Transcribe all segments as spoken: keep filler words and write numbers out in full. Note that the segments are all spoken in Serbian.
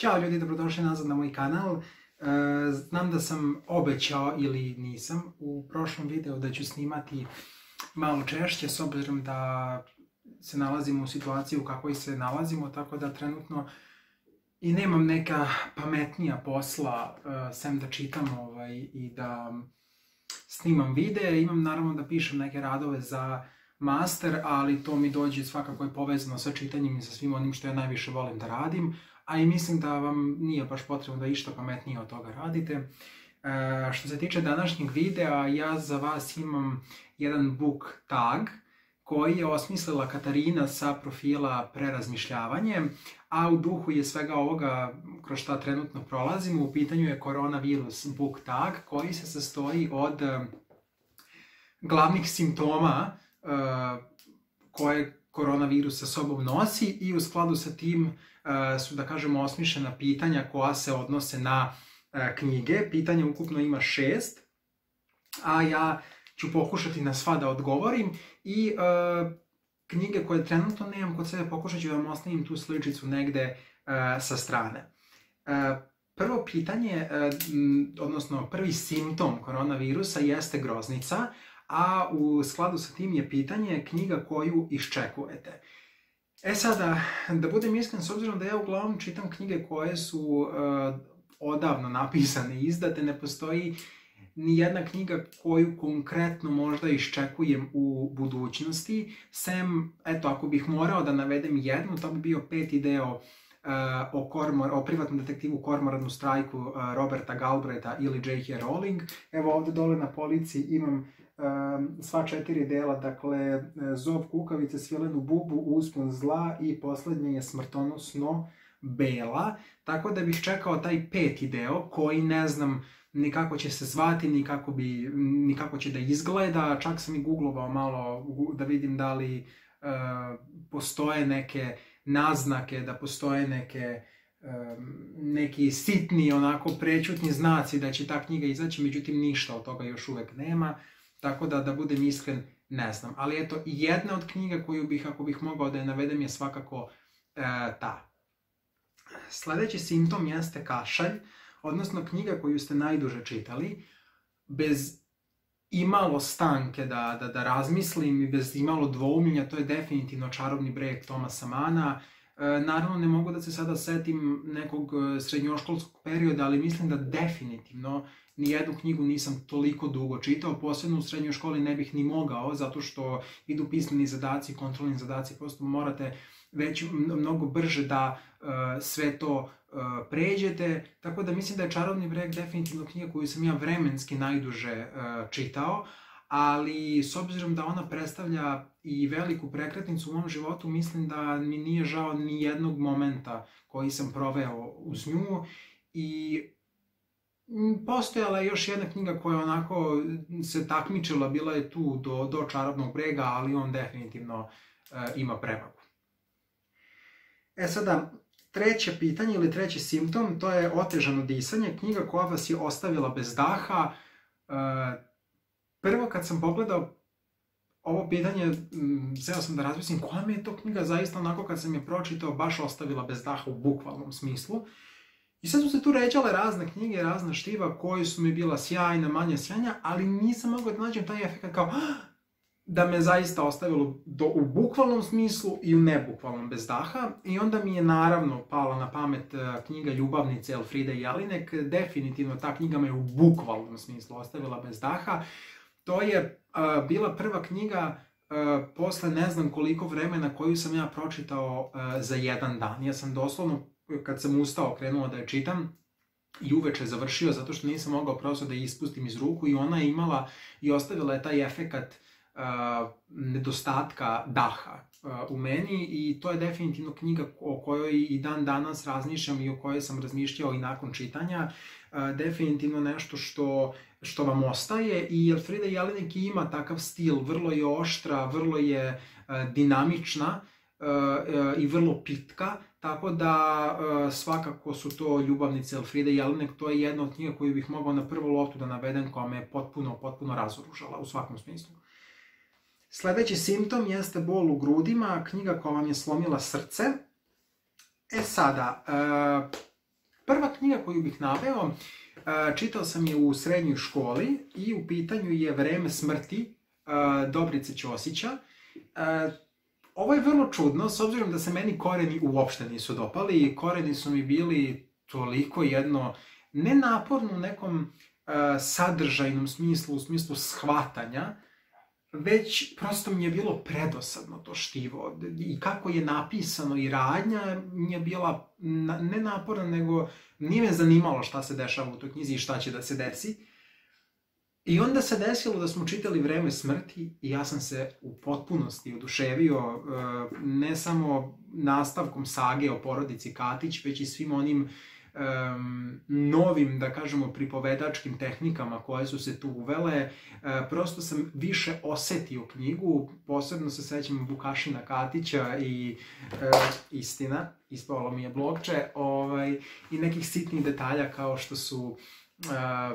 Ćao ljudi, dobrodošli nazad na moj kanal. Znam da sam obećao ili nisam u prošlom videu da ću snimati malo češće s obzirom da se nalazimo u situaciji u kakvoj se nalazimo, tako da trenutno i nemam neka pametnija posla sem da čitam ovaj, i da snimam videe. Imam naravno da pišem neke radove za master, ali to mi dođe svakako je povezano sa čitanjem i sa svim onim što ja najviše volim da radim, a i mislim da vam nije baš potrebno da išta pametnije od toga radite. E, što se tiče današnjeg videa, ja za vas imam jedan book tag koji je osmislila Katarina sa profila Prerazmišljavanje, a u duhu je svega ovoga kroz šta trenutno prolazimo. U pitanju je koronavirus book tag koji se sastoji od glavnih simptoma uh, koje koronavirus sa sobom nosi i u skladu sa tim uh, su, da kažemo, osmišljena pitanja koja se odnose na uh, knjige. Pitanja ukupno ima šest, a ja ću pokušati na sva da odgovorim i uh, knjige koje trenutno nemam kod sebe pokušat ću da vam ostavim tu sličicu negde uh, sa strane. Uh, prvo pitanje, uh, odnosno prvi simptom koronavirusa jeste groznica, a u skladu sa tim je pitanje knjiga koju iščekujete. E sada, da budem iskren, s obzirom da ja uglavnom čitam knjige koje su uh, odavno napisane i izdate, ne postoji ni jedna knjiga koju konkretno možda iščekujem u budućnosti, sem, eto, ako bih morao da navedem jednu, to bi bio peti deo uh, o, Cormor, o privatnom detektivu Cormoranu Strajku uh, Roberta Galbraitha ili J K Rowling. Evo ovde dole na polici imam um, sva četiri dela, dakle Zov kukavice, Svilenu bubu, Uspon zla i poslednje je Smrtonosno bela, tako da bih čekao taj peti deo koji ne znam ni kako će se zvati, ni kako, bi, ni kako će da izgleda. Čak sam i googlovao malo da vidim da li uh, postoje neke naznake, da postoje neke, um, neki sitni, onako prećutni znaci da će ta knjiga izaći, međutim ništa od toga još uvek nema, tako da, da budem iskren, ne znam. Ali eto, jedna od knjiga koju bih, ako bih mogao da je navedem, je svakako uh, ta. Sledeći simptom jeste kašalj, odnosno knjiga koju ste najduže čitali, bez imalo stanke da, da, da razmislim i bez imalo dvoumljenja, to je definitivno Čarobni breg Thomasa Manna. E, naravno, ne mogu da se sada setim nekog srednjoškolskog perioda, ali mislim da definitivno nijednu knjigu nisam toliko dugo čitao, posebno u srednjoj školi ne bih ni mogao, zato što idu pismeni zadaci, kontrolni zadaci, prosto morate već mnogo brže da uh, sve to uh, pređete, tako da mislim da je Čarobni breg definitivno knjiga koju sam ja vremenski najduže uh, čitao, ali s obzirom da ona predstavlja i veliku prekretnicu u mom životu, mislim da mi nije žao ni jednog momenta koji sam proveo uz nju. I postojala je još jedna knjiga koja onako se takmičila, bila je tu do, do Čarobnog brega, ali on definitivno uh, ima prevagu. E sada, treće pitanje ili treći simptom, to je otežano disanje, knjiga koja vas je ostavila bez daha. Prvo kad sam pogledao ovo pitanje, seo sam da razmislim koja mi je to knjiga zaista onako kad sam je pročitao baš ostavila bez daha u bukvalnom smislu. I sad su se tu ređale razne knjige, razna štiva koje su mi bila sjajna, manje sjajna, ali nisam mogao da nađem taj efekt kao da me zaista ostavilo do, u bukvalnom smislu i u nebukvalnom bez daha. I onda mi je naravno pala na pamet knjiga Ljubavnice Elfride Jelinek. Definitivno ta knjiga me u bukvalnom smislu ostavila bez daha. To je uh, bila prva knjiga uh, posle ne znam koliko vremena koju sam ja pročitao uh, za jedan dan. Ja sam doslovno, kad sam ustao, krenuo da je čitam i uveče završio zato što nisam mogao prosto da je ispustim iz ruku i ona je imala i ostavila je taj efekat Uh, nedostatka daha uh, u meni i to je definitivno knjiga o kojoj i dan danas razmišljam i o kojoj sam razmišljao i nakon čitanja. Uh, definitivno nešto što, što vam ostaje i Elfrida Jelinek ima takav stil, vrlo je oštra, vrlo je uh, dinamična uh, uh, i vrlo pitka, tako da uh, svakako su to Ljubavnice Elfride Jelinek. To je jedna od knjiga koju bih mogao na prvu loptu da navedem koja me potpuno, potpuno razoružala u svakom smislu. Sledeći simptom jeste bol u grudima, knjiga koja vam je slomila srce. E sada, Prva knjiga koju bih naveo, čitao sam je u srednjoj školi i u pitanju je Vreme smrti Dobrice Ćosića. Ovo je vrlo čudno, s obzirom da se meni koreni uopšte nisu dopali. Koreni su mi bili toliko jedno nenaporno u nekom sadržajnom smislu, u smislu shvatanja, već prosto mi je bilo predosadno to štivo. I kako je napisano i radnja mi je bila ne naporna, nego nije me zanimalo šta se dešava u toj knjizi i šta će da se desi. I onda se desilo da smo čitali Vreme smrti i ja sam se u potpunosti oduševio ne samo nastavkom sage o porodici Katić, već i svim onim Um, novim, da kažemo, pripovedačkim tehnikama koje su se tu uvele. Uh, prosto sam više osetio knjigu, posebno se sećam Vukašina Katića i uh, istina, ispalo mi je blokče, ovaj, i nekih sitnih detalja kao što su uh,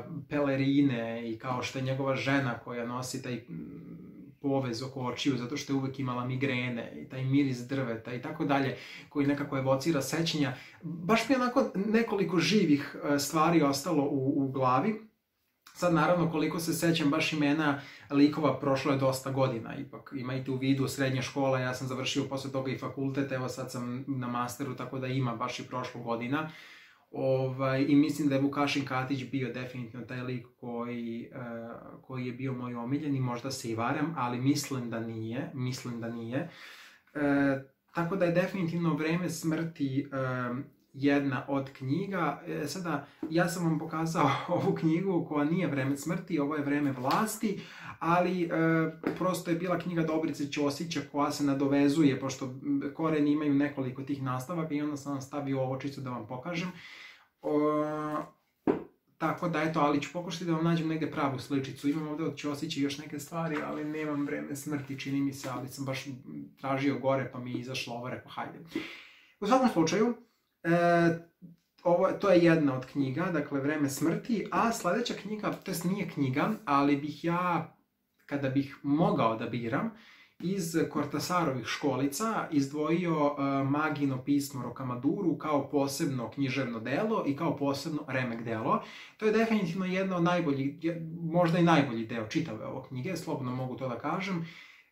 pelerine i kao što je njegova žena koja nosi taj povez oko očiju zato što je uvek imala migrene i taj miris drveta i tako dalje, koji nekako evocira sećanja. Baš mi je onako nekoliko živih stvari ostalo u, u glavi. Sad naravno koliko se sećam baš imena likova, prošlo je dosta godina, ipak imajte u vidu srednja škola, ja sam završio posle toga i fakultet, evo sad sam na masteru, tako da ima baš i prošlo godina. Ovaj, I mislim da je Vukašin Katić bio definitivno taj lik koji, uh, koji je bio moj omiljen i možda se i varam, ali mislim da nije, mislim da nije. Uh, tako da je definitivno Vreme smrti uh, jedna od knjiga. E, sada, ja sam vam pokazao ovu knjigu koja nije Vreme smrti, ovo je Vreme vlasti, ali e, prosto je bila knjiga Dobrice Ćosića koja se nadovezuje, pošto koreni imaju nekoliko tih nastavaka i onda sam vam stavio ovo čisto da vam pokažem. O, tako da, eto, ali ću pokušati da vam nađem negde pravu sličicu. Imam ovde od Ćosića još neke stvari, ali nemam Vreme smrti, čini mi se, ali sam baš tražio gore pa mi je izašlo ovo, rekao, hajde. U svakom slučaju, E, ovo, to je jedna od knjiga, dakle Vreme smrti, a sledeća knjiga, to jest nije knjiga, ali bih ja, kada bih mogao da biram, iz Kortasarovih školica izdvojio uh, Magino pismo Rokamaduru kao posebno književno delo i kao posebno remek delo. To je definitivno jedno od najboljih, možda i najbolji deo čitave ove knjige, slobodno mogu to da kažem.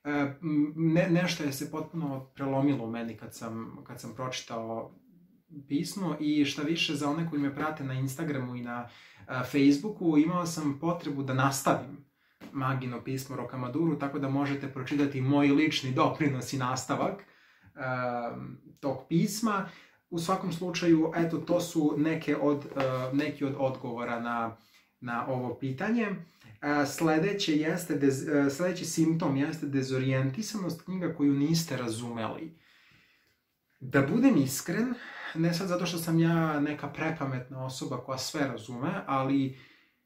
Ne, nešto je se potpuno prelomilo u meni kad sam, kad sam pročitao pismo i šta više, za one koji me prate na Instagramu i na a, Facebooku, imao sam potrebu da nastavim Magino pismo Rokamaduru, tako da možete pročitati moj lični doprinos i nastavak a, tog pisma. U svakom slučaju, eto, to su neke od, a, neki od odgovora na, na ovo pitanje. A, sledeće jeste, dez, a, sledeći simptom jeste dezorijentisanost, knjiga koju niste razumeli. Da budem iskren, ne sad zato što sam ja neka prepametna osoba koja sve razume, ali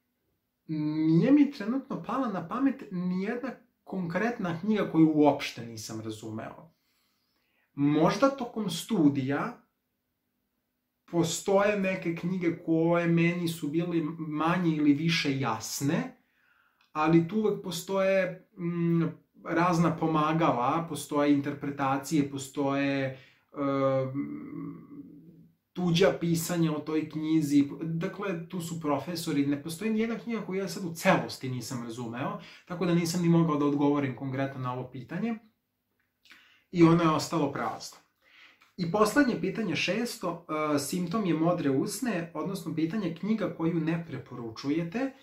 nije mi trenutno pala na pamet nijedna konkretna knjiga koju uopšte nisam razumeo. Možda tokom studija postoje neke knjige koje meni su bile manje ili više jasne, ali tu uvek postoje mm, razna pomagala, postoje interpretacije, postoje tuđa pisanja o toj knjizi, dakle tu su profesori, ne postoji nijedna knjiga koju ja sad u celosti nisam razumeo, tako da nisam ni mogao da odgovorim konkretno na ovo pitanje i ono je ostalo prazno. I poslednje pitanje, šesto, simptom je modre usne, odnosno pitanje knjiga koju ne preporučujete.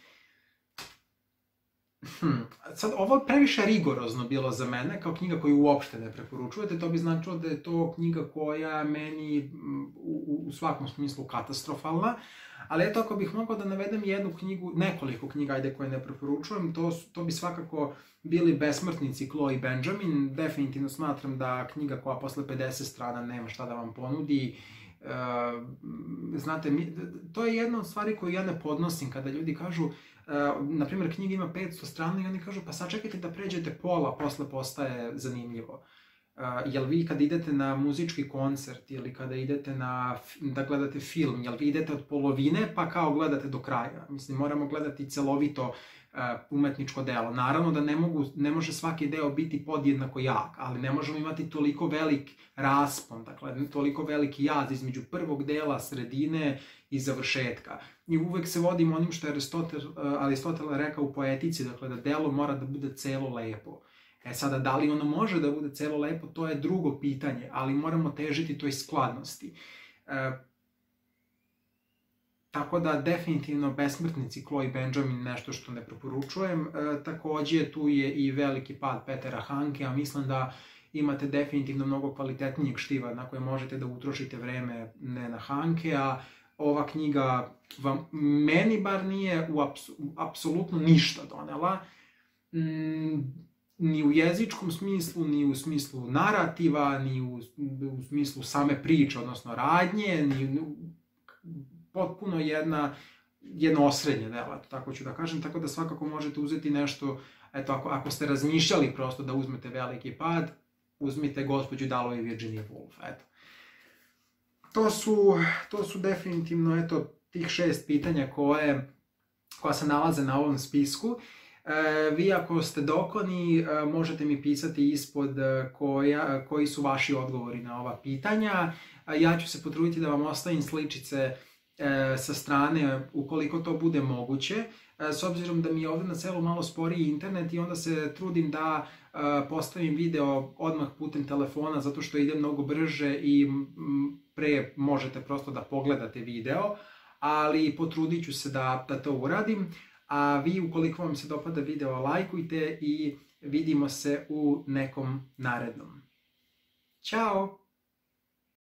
Hmm. Sad, ovo je previše rigorozno bilo za mene, kao knjiga koju uopšte ne preporučujete, to bi značilo da je to knjiga koja meni u, u svakom smislu katastrofalna, ali eto, ako bih mogao da navedem jednu knjigu, nekoliko knjiga, ajde, koje ne preporučujem, to, to bi svakako bili Besmrtnici Chloe Benjamin. Definitivno smatram da knjiga koja posle pedeset strana nema šta da vam ponudi. Uh, znate, mi, to je jedna od stvari koju ja ne podnosim kada ljudi kažu, uh, na primjer, knjiga ima petsto strana i oni kažu, pa sad čekajte da pređete pola, posle postaje zanimljivo. jel vi kad idete na muzički koncert ili kada idete na, da gledate film, jel vi idete od polovine pa kao gledate do kraja? Mislim, moramo gledati celovito umetničko delo. Naravno da ne, mogu, ne može svaki deo biti podjednako jak, ali ne možemo imati toliko velik raspon, dakle, toliko veliki jaz između prvog dela, sredine i završetka. I uvek se vodimo onim što je Aristotel, Aristotel rekao u poetici, dakle, da delo mora da bude celo lepo. E sada, da li ono može da bude celo lepo, to je drugo pitanje, ali moramo težiti toj skladnosti. E, Tako da, definitivno, Besmrtnici Chloe Benjamin nešto što ne preporučujem. E, takođe, tu je i veliki pad Petera Hankea. Mislim da imate definitivno mnogo kvalitetnijeg štiva na koje možete da utrošite vreme, ne na Hankea. Ova knjiga vam, meni bar nije u apsu, apsolutno ništa donela. Mm, ni u jezičkom smislu, ni u smislu narativa, ni u, u smislu same priče, odnosno radnje, ni potpuno jedna, jedno osrednje delo, tako ću da kažem, tako da svakako možete uzeti nešto, eto, ako, ako ste razmišljali prosto da uzmete veliki pad, uzmite Gospođu Dalloway i Virginia Woolf, eto. To su, to su definitivno, eto, tih šest pitanja koje, koja se nalaze na ovom spisku. E, vi ako ste dokloni, e, možete mi pisati ispod koja, koji su vaši odgovori na ova pitanja. E, ja ću se potruditi da vam ostavim sličice sa strane ukoliko to bude moguće, s obzirom da mi je ovde na selu malo sporiji internet i onda se trudim da postavim video odmah putem telefona zato što ide mnogo brže i pre možete prosto da pogledate video, ali potrudit ću se da, da to uradim, a vi ukoliko vam se dopada video lajkujte i vidimo se u nekom narednom. Ćao!